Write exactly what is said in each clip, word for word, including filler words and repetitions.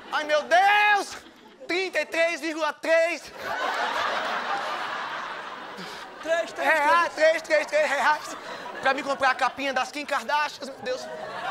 Ai, meu Deus! trinta e três vírgula três Três, três, reais, três, três, três reais pra me comprar a capinha das Kim Kardashian, meu Deus.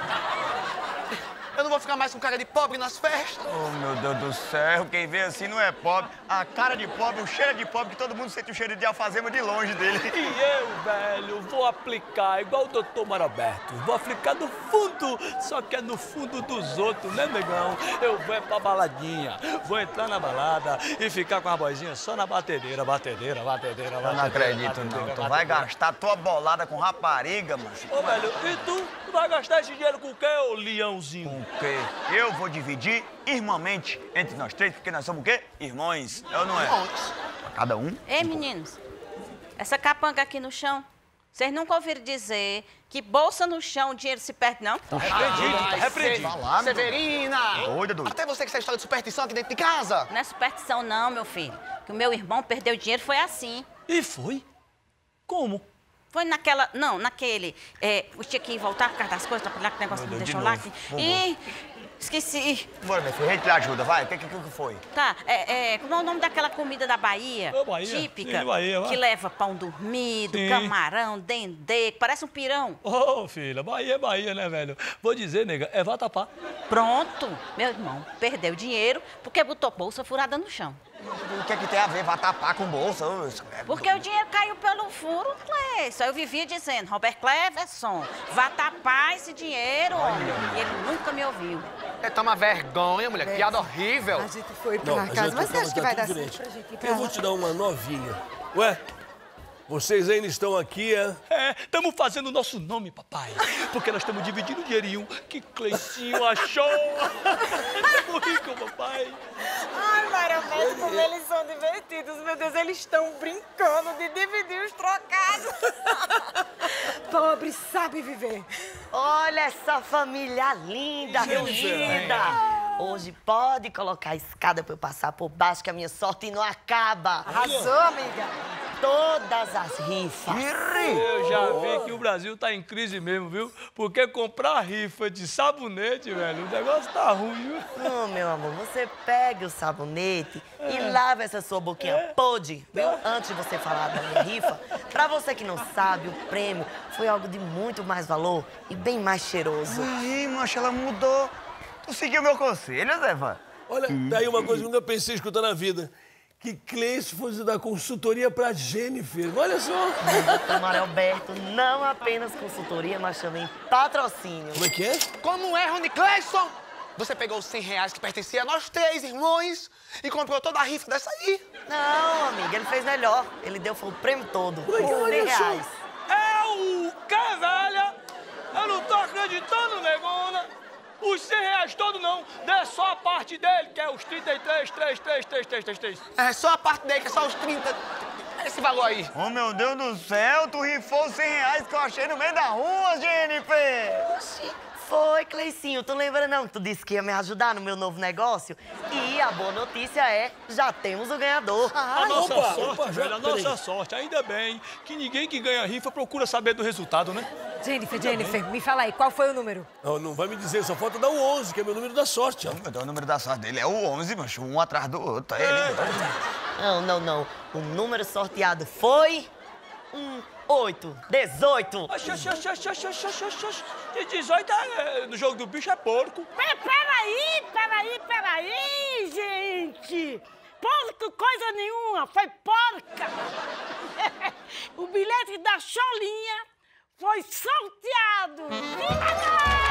Eu não vou ficar mais com cara de pobre nas festas. Oh, meu Deus do céu, quem vê assim não é pobre. A cara de pobre, o cheiro de pobre, que todo mundo sente o cheiro de alfazema de longe dele. E eu, velho, vou aplicar igual o doutor Maroberto. Vou aplicar no fundo, só que é no fundo dos outros, né, negão? Eu vou é pra baladinha, vou entrar na balada e ficar com a boizinha só na batedeira, batedeira, batedeira, batedeira. Eu não acredito, não. Tu vai gastar tua bolada com rapariga, macho. Ô, velho, e tu? Tu vai gastar esse dinheiro com o quê, ô leãozinho? Porque eu vou dividir irmãmente entre nós três, porque nós somos o quê? Irmãos, é ou não é? Irmãos. Pra cada um. Ei, meninos, essa capanga aqui no chão, vocês nunca ouviram dizer que bolsa no chão o dinheiro se perde, não? Tá repreendido, tá repreendido. Se... Severina! Doida, doida. Até você que essa história de superstição aqui dentro de casa. Não é superstição não, meu filho. Que o meu irmão perdeu dinheiro foi assim. E foi? Como? Foi naquela... Não, naquele... É, eu tinha que voltar por causa das coisas, pra lá que o negócio me deixou lá. Assim. E... Esqueci. Bora, minha filha, a gente lhe ajuda, vai. O que, que, que foi? Tá, é, é, como é o nome daquela comida da Bahia? Ô, Bahia. Típica. Sim, Bahia, vai. Que leva pão dormido, Sim. camarão, dendê, que parece um pirão. Ô, oh, filha, Bahia é Bahia, né, velho? Vou dizer, nega, é vatapá. Pronto. Meu irmão perdeu dinheiro porque botou bolsa furada no chão. O que é que tem a ver vatapá com bolsa? Porque o dinheiro caiu pelo furo, Cleison. Eu vivia dizendo, Robert Cleverson, vá tapar esse dinheiro, homem. E ele nunca me ouviu. É, tá uma vergonha, mulher. Que piada horrível. A gente foi Não, pra a casa, gente mas você tá- acha que tá vai tudo dar direito. certo pra gente ir pra Eu lá? vou te dar uma novinha. Ué, vocês ainda estão aqui, é? É, estamos fazendo o nosso nome, papai. Porque nós estamos dividindo o dinheirinho que Cleicinho achou. Estamos ricos, papai. Ai, Maroberto, como eles são divertidos. Meu Deus, eles estão brincando de dividir os trocados. Pobre sabe viver. Olha essa família linda, reunida. Hoje pode colocar a escada pra eu passar por baixo, que a minha sorte não acaba. Arrasou, amiga. Todas as rifas. Eu já vi que o Brasil tá em crise mesmo, viu? Porque comprar rifa de sabonete, velho, o negócio tá ruim, viu? Não, meu amor, você pega o sabonete e lava essa sua boquinha podre, viu? Antes de você falar da minha rifa, pra você que não sabe, o prêmio foi algo de muito mais valor e bem mais cheiroso. Aí, mancha, ela mudou. Tu seguiu meu conselho, Zé? Olha, tá aí uma coisa que eu nunca pensei em escutar na vida. Que Cleiton fosse dar consultoria pra Jennifer. Olha só. doutor Maroberto, não apenas consultoria, mas também patrocínio. Como é que é? Como é, Rony Cleison? Você pegou os cem reais que pertencia a nós três irmãos e comprou toda a rifa dessa aí. Não, amiga, ele fez melhor. Ele deu foi o prêmio todo. Olha, cem olha só. reais. É o quê, velha? Eu não tô acreditando, negona. Os cem reais todo não. Dê só a parte dele, que é os trinta e três, três, três, três, três, três, três. É só a parte dele, que é só os trinta. Esse valor aí. Oh, meu Deus do céu, tu rifou os cem reais que eu achei no meio da rua, Jennifer. Oxi, foi, Cleicinho. Tu lembra não que tu disse que ia me ajudar no meu novo negócio? E a boa notícia é, já temos o ganhador. A nossa opa, sorte, opa, já- velho, a peraí. nossa sorte. Ainda bem que ninguém que ganha rifa procura saber do resultado, né? Jennifer, Jennifer, me fala aí, qual foi o número? Não, não vai me dizer, só falta dar o onze, que é meu número da sorte, ó. O número da sorte dele é o onze, mancho, um atrás do outro. É ele. Não, não, não. O número sorteado foi... Um, oito, dezoito. Oxi, oxi, oxi, oxi, oxi, oxi, oxi, oxi, oxi. E dezoito é, no jogo do bicho é porco. Pera- Peraí, peraí, peraí, gente! Porco coisa nenhuma, foi porca! O bilhete da Cholinha foi sorteado! Viva nós!